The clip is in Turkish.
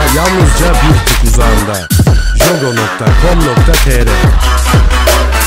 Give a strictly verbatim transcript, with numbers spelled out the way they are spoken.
yalnızca bir tık uzağında. jogo nokta com nokta tr